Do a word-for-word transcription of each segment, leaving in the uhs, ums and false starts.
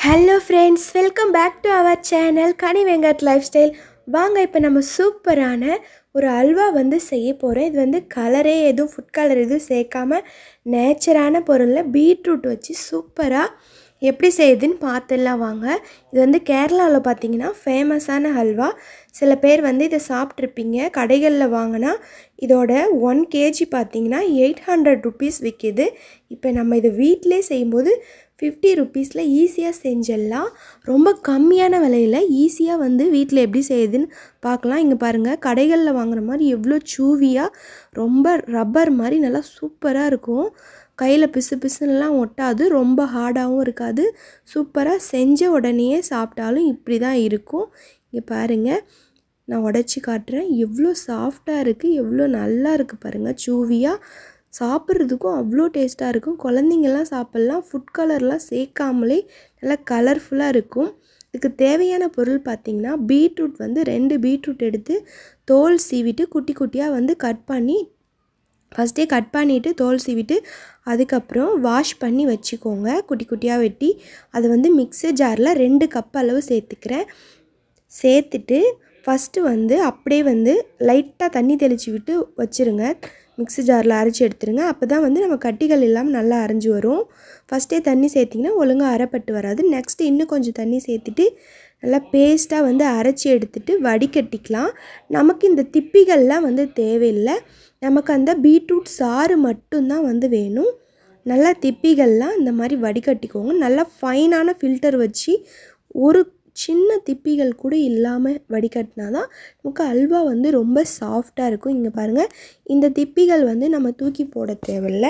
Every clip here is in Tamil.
Hello friends, welcome back to our channel Kanivengat lifestyle. வாங்க இப்போ நம்ம சூப்பரான ஒரு அல்வா வந்து செய்ய போறோம். இது வந்து கலரே எதுவும் ஃபுட் கலர் எதுவும் சேர்க்காம நேச்சரான பொருள்ல பீட்ரூட் வச்சு சூப்பரா எப்படி செய்யுதுன்னு பார்த்துடலாம் வாங்க. இது வந்து கேரளாவில் பார்த்தீங்கன்னா ஃபேமஸான ஹல்வா. சில பேர் வந்து இதை சாப்பிட்ருப்பீங்க. கடைகளில் வாங்கினா இதோட ஒன் கேஜி பார்த்தீங்கன்னா எயிட் ஹண்ட்ரட் ருபீஸ் விற்கிது. இப்போ நம்ம இதை வீட்டிலே செய்யும்போது ஃபிஃப்டி ருபீஸில் ஈஸியாக செஞ்சிடலாம். ரொம்ப கம்மியான விலையில் ஈஸியாக வந்து வீட்டில் எப்படி செய்யுதுன்னு பார்க்கலாம். இங்கே பாருங்கள், கடைகளில் வாங்குற மாதிரி எவ்வளோ சூவியாக ரொம்ப ரப்பர் மாதிரி நல்லா சூப்பராக இருக்கும். கையில் பிசு பிசுன்னெலாம் ஒட்டாது, ரொம்ப ஹார்டாகவும் இருக்காது. சூப்பராக செஞ்ச உடனேயே சாப்பிட்டாலும் இப்படி தான் இருக்கும். இங்கே பாருங்கள், நான் உடச்சி காட்டுறேன். எவ்வளோ சாஃப்டாக இருக்குது, எவ்வளோ நல்லா இருக்குது பாருங்கள். சூவியாக சாப்பிட்றதுக்கும் அவ்வளோ டேஸ்ட்டாக இருக்கும். குழந்தைங்கள்லாம் சாப்பிட்லாம். ஃபுட் கலர்லாம் சேர்க்காமலே நல்லா கலர்ஃபுல்லாக இருக்கும். இதுக்கு தேவையான பொருள் பார்த்திங்கன்னா, பீட்ரூட் வந்து ரெண்டு பீட்ரூட் எடுத்து தோல் சீவிட்டு குட்டி குட்டியாக வந்து கட் பண்ணி ஃபஸ்ட்டே கட் பண்ணிவிட்டு தோல் சீவிட்டு அதுக்கப்புறம் வாஷ் பண்ணி வச்சுக்கோங்க. குட்டி குட்டியாக வெட்டி அதை வந்து மிக்ஸி ஜாரில் ரெண்டு கப் அளவு சேர்த்துக்கிறேன். சேர்த்துட்டு ஃபஸ்ட்டு வந்து அப்படியே வந்து லைட்டாக தண்ணி தெளித்து விட்டு வச்சுருங்க. மிக்ஸி ஜாரில் அரைச்சி எடுத்துருங்க. அப்போ தான் வந்து நம்ம கட்டிகள் இல்லாமல் நல்லா அரைஞ்சி வரும். ஃபஸ்ட்டே தண்ணி சேர்த்திங்கன்னா ஒழுங்காக அரைப்பட்டு வராது. நெக்ஸ்ட்டு இன்னும் கொஞ்சம் தண்ணி சேர்த்துட்டு நல்லா பேஸ்ட்டாக வந்து அரைச்சி எடுத்துகிட்டு வடிகட்டிக்கலாம். நமக்கு இந்த திப்பிகள்லாம் வந்து தேவையில்லை. நமக்கு அந்த பீட்ரூட் சாறு மட்டும்தான் வந்து வேணும். நல்லா திப்பிகள்லாம் இந்த மாதிரி வடிகட்டிக்கோங்க. நல்லா ஃபைனான ஃபில்டர் வச்சு ஒரு சின்ன திப்பிகள் கூட இல்லாமல் வடிகட்டினா தான் நமக்கு அல்வா வந்து ரொம்ப சாஃப்டாக இருக்கும். இங்கே பாருங்கள், இந்த திப்பிகள் வந்து நம்ம தூக்கி போட தேவையில்லை.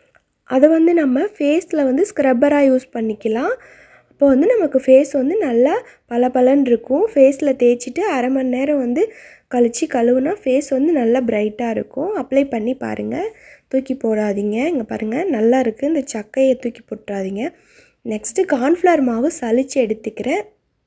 அதை வந்து நம்ம ஃபேஸில் வந்து ஸ்க்ரப்பராக யூஸ் பண்ணிக்கலாம். அப்போ வந்து நமக்கு ஃபேஸ் வந்து நல்லா பளபளன்னு இருக்கும். ஃபேஸில் தேய்ச்சிட்டு அரை மணி நேரம் வந்து கழித்து கழுவுனா ஃபேஸ் வந்து நல்லா பிரைட்டாக இருக்கும். அப்ளை பண்ணி பாருங்கள், தூக்கி போடாதீங்க. இங்கே பாருங்கள், நல்லா இருக்குது. இந்த சக்கையை தூக்கி போட்டுறாதீங்க. நெக்ஸ்ட்டு கார்ன்ஃப்ளவர் மாவு சலித்து எடுத்துக்கிறேன்.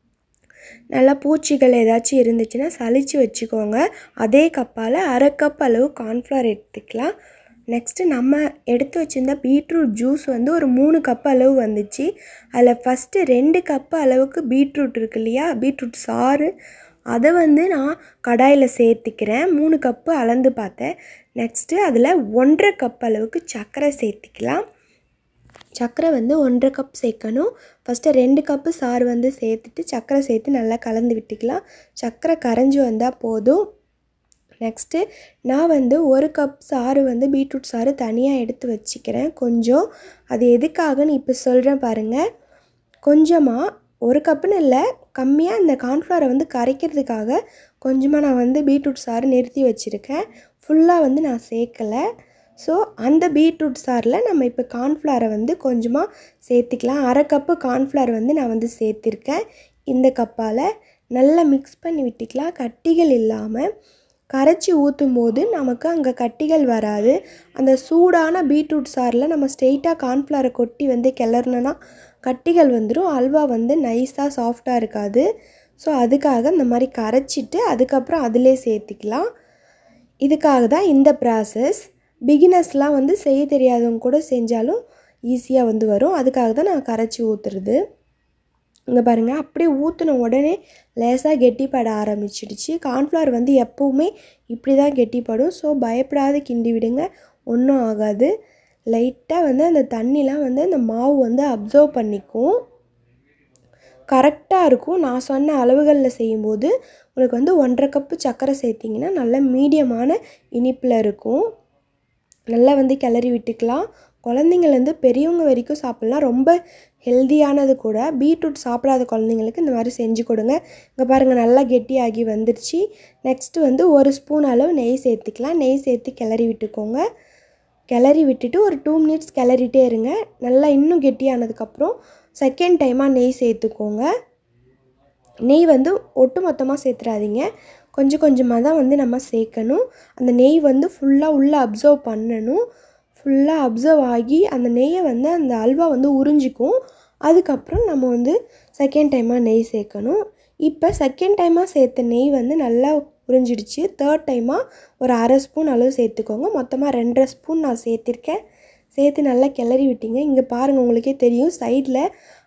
நல்லா பூச்சிகள் ஏதாச்சும் இருந்துச்சுன்னா சலித்து வச்சுக்கோங்க. அதே கப்பால் அரை கப் அளவு கார்ன்ஃப்ளவர் எடுத்துக்கலாம். நெக்ஸ்ட்டு நம்ம எடுத்து வச்சுருந்த பீட்ரூட் ஜூஸ் வந்து ஒரு மூணு கப் அளவு வந்துச்சு. அதில் ஃபஸ்ட்டு ரெண்டு கப்பு அளவுக்கு பீட்ரூட் இருக்கு இல்லையா, பீட்ரூட் சாறு, அதை வந்து நான் கடாயில் சேர்த்துக்கிறேன். மூணு கப்பு அளந்து பார்த்தேன். நெக்ஸ்ட்டு அதில் ஒன்றரை கப் அளவுக்கு சர்க்கரை சேர்த்துக்கலாம். சர்க்கரை வந்து ஒன்றரை கப் சேர்க்கணும். ஃபஸ்ட்டு ரெண்டு கப்பு சாறு வந்து சேர்த்துட்டு சர்க்கரை சேர்த்து நல்லா கலந்து விட்டுக்கலாம். சர்க்கரை கரைஞ்சி வந்தால் போதும். நெக்ஸ்ட்டு நான் வந்து ஒரு கப் சாறு வந்து பீட்ரூட் சாறு தனியாக எடுத்து வச்சுக்கிறேன். கொஞ்சம் அது எதுக்காகன்னு இப்போ சொல்கிறேன் பாருங்கள். கொஞ்சமாக, ஒரு கப்புன்னு இல்லை, கம்மியாக இந்த கார்ன்ஃப்ளவரை வந்து கரைக்கிறதுக்காக கொஞ்சமாக நான் வந்து பீட்ரூட் சாறு நிறுத்தி வச்சுருக்கேன். ஃபுல்லாக வந்து நான் சேர்க்கலை. ஸோ அந்த பீட்ரூட் சாரில் நம்ம இப்போ கார்ன்ஃப்ளவரை வந்து கொஞ்சமாக சேர்த்துக்கலாம். அரை கப்பு கார்ன்ஃப்ளவர் வந்து நான் வந்து சேர்த்துருக்கேன். இந்த கப்பால் நல்லா மிக்ஸ் பண்ணி விட்டுக்கலாம். கட்டிகள் இல்லாமல் கரைச்சி ஊற்றும் போது நமக்கு அங்கே கட்டிகள் வராது. அந்த சூடான பீட்ரூட் சாரில் நம்ம ஸ்ட்ரெயிட்டாக கார்ன்ஃப்ளவரை கொட்டி வந்து கிளறணுன்னா கட்டிகள் வந்துடும். அல்வா வந்து நைஸாக சாஃப்டாக இருக்காது. ஸோ அதுக்காக இந்த மாதிரி கரைச்சிட்டு அதுக்கப்புறம் அதிலே சேர்த்துக்கலாம். இதுக்காக தான் இந்த ப்ராசஸ். பிகினர்ஸ்லாம் வந்து செய்ய தெரியாதவங்க கூட செஞ்சாலும் ஈஸியாக வந்து வரும். அதுக்காக தான் நான் கரைச்சி ஊற்றுறது. இங்கே பாருங்கள், அப்படியே ஊற்றின உடனே லேசாக கெட்டிப்பட ஆரம்பிச்சிடுச்சு. கார்ன்ஃப்ளவர் வந்து எப்போவுமே இப்படி தான் கெட்டிப்படும். ஸோ பயப்படாத கிண்டி விடுங்க, ஒன்றும் ஆகாது. லைட்டாக வந்து அந்த தண்ணிலாம் வந்து அந்த மாவு வந்து அப்சர்வ் பண்ணிக்கும். கரெக்டாக இருக்கும். நான் சொன்ன அளவுகளில் செய்யும்போது உங்களுக்கு வந்து ஒன்றரை கப்பு சர்க்கரை சேர்த்திங்கன்னா நல்ல மீடியமான இனிப்பில் இருக்கும். நல்லா வந்து கிளறி விட்டுக்கலாம். குழந்தைங்கள்லேருந்து பெரியவங்க வரைக்கும் சாப்பிட்லாம். ரொம்ப ஹெல்தியானது கூட. பீட்ரூட் சாப்பிடாத குழந்தைங்களுக்கு இந்த மாதிரி செஞ்சு கொடுங்க. இங்கே பாருங்கள், நல்லா கெட்டியாகி வந்துருச்சு. நெக்ஸ்ட்டு வந்து ஒரு ஸ்பூன் அளவு நெய் சேர்த்துக்கலாம். நெய் சேர்த்து கிளறி விட்டுக்கோங்க. கிளறி விட்டுட்டு ஒரு டூ மினிட்ஸ் கிளறிட்டே இருங்க. நல்லா இன்னும் கெட்டியானதுக்கப்புறம் செகண்ட் டைமாக நெய் சேர்த்துக்கோங்க. நெய் வந்து ஒட்டு மொத்தமாக சேர்த்துறாதீங்க, கொஞ்சம் கொஞ்சமாக தான் வந்து நம்ம சேர்க்கணும். அந்த நெய் வந்து ஃபுல்லாக உள்ளே அப்சர்வ் பண்ணணும். ஃபுல்லாக அப்சர்வ் ஆகி அந்த நெய்யை வந்து அந்த அல்வா வந்து உறிஞ்சிக்கும். அதுக்கப்புறம் நம்ம வந்து செகண்ட் டைமாக நெய் சேர்க்கணும். இப்போ செகண்ட் டைமாக சேர்த்த நெய் வந்து நல்லா உறிஞ்சிடுச்சு. தேர்ட் டைமாக ஒரு அரை ஸ்பூன் அளவு சேர்த்துக்கோங்க. மொத்தமாக ரெண்டரை ஸ்பூன் நான் சேர்த்திருக்கேன். சேர்த்து நல்லா கிளறி விட்டீங்க. இங்கே பாருங்கள், உங்களுக்கே தெரியும், சைடில்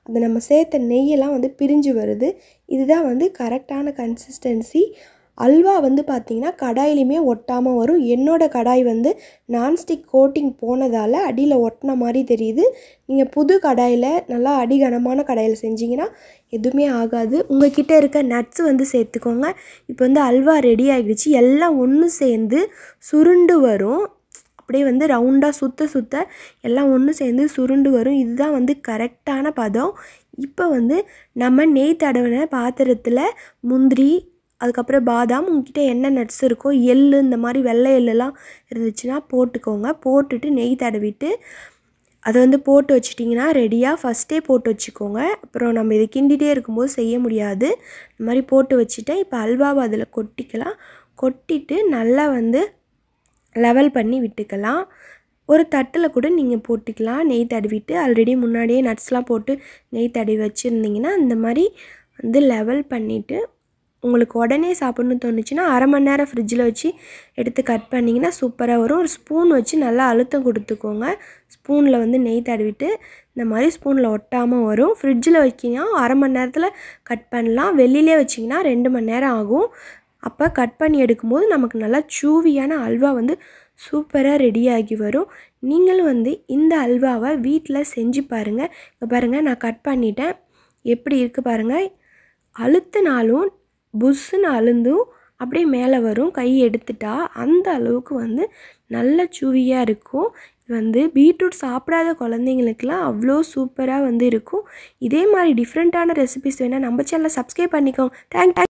அது நம்ம சேர்த்த நெய்யெல்லாம் வந்து பிரிஞ்சு வருது. இதுதான் வந்து கரெக்டான கன்சிஸ்டன்சி. அல்வா வந்து பார்த்திங்கன்னா கடாயிலையுமே ஒட்டாமல் வரும். என்னோடய கடாய் வந்து நான்ஸ்டிக் கோட்டிங் போனதால் அடியில் ஒட்டின மாதிரி தெரியுது. நீங்கள் புது கடாயில் நல்லா அடிகனமான கடாயில் செஞ்சிங்கன்னா எதுவுமே ஆகாது. உங்கள் கிட்டே இருக்க நட்ஸ் வந்து சேர்த்துக்கோங்க. இப்போ வந்து அல்வா ரெடி ஆகிடுச்சு. எல்லாம் ஒன்று சேர்ந்து சுருண்டு வரும். அப்படியே வந்து ரவுண்டாக சுற்ற சுற்ற எல்லாம் ஒன்று சேர்ந்து சுருண்டு வரும். இதுதான் வந்து கரெக்டான பதம். இப்போ வந்து நம்ம நெய் தடவின பாத்திரத்தில் முந்திரி, அதுக்கப்புறம் பாதாம், உங்ககிட்ட என்ன நட்ஸ் இருக்கோ, எள், இந்த மாதிரி வெள்ளை எள்ளெல்லாம் இருந்துச்சுன்னா போட்டுக்கோங்க. போட்டுட்டு நெய் தடவிட்டு அதை வந்து போட்டு வச்சிட்டிங்கன்னா ரெடியாக ஃபஸ்ட்டே போட்டு வச்சுக்கோங்க. அப்புறம் நம்ம இதை கிண்டிகிட்டே இருக்கும்போது செய்ய முடியாது. இந்த மாதிரி போட்டு வச்சுட்டேன். இப்போ அல்வாவை அதில் கொட்டிக்கலாம். கொட்டிட்டு நல்லா வந்து லெவல் பண்ணி விட்டுக்கலாம். ஒரு தட்டில் கூட நீங்கள் போட்டுக்கலாம் நெய் தடவிட்டு. ஆல்ரெடி முன்னாடியே நட்ஸ்லாம் போட்டு நெய் தடவி வச்சுருந்திங்கன்னா இந்த மாதிரி வந்து லெவல் பண்ணிவிட்டு உங்களுக்கு உடனே சாப்பிட்ணுன்னு தோணுச்சுன்னா அரை மணி நேரம் ஃப்ரிட்ஜில் வச்சு எடுத்து கட் பண்ணிங்கன்னா சூப்பராக வரும். ஒரு ஸ்பூன் வச்சு நல்லா அழுத்தம் கொடுத்துக்கோங்க. ஸ்பூனில் வந்து நெய் தடவிட்டு இந்த மாதிரி ஸ்பூனில் ஒட்டாமல் வரும். ஃப்ரிட்ஜில் வைக்கிங்கன்னா அரை மணி நேரத்தில் கட் பண்ணலாம். வெளியிலே வச்சிங்கன்னா ரெண்டு மணி நேரம் ஆகும். அப்போ கட் பண்ணி எடுக்கும்போது நமக்கு நல்லா சூவியான அல்வா வந்து சூப்பராக ரெடியாகி வரும். நீங்களும் வந்து இந்த அல்வாவை வீட்டில் செஞ்சு பாருங்கள். இப்போ பாருங்கள், நான் கட் பண்ணிட்டேன். எப்படி இருக்குது பாருங்கள். அழுத்தினாலும் புஷ்ஷுன்னு அழுந்தும் அப்படியே மேலே வரும். கை எடுத்துட்டா அந்த அளவுக்கு வந்து நல்ல சூவியாக இருக்கும். இது வந்து பீட்ரூட் சாப்பிடாத குழந்தைங்களுக்குலாம் அவ்வளோ சூப்பராக வந்து இருக்கும். இதே மாதிரி டிஃப்ரெண்ட்டான ரெசிபிஸ் வேணால் நம்ம சேனலை சப்ஸ்கிரைப் பண்ணிக்கோங்க. தேங்க்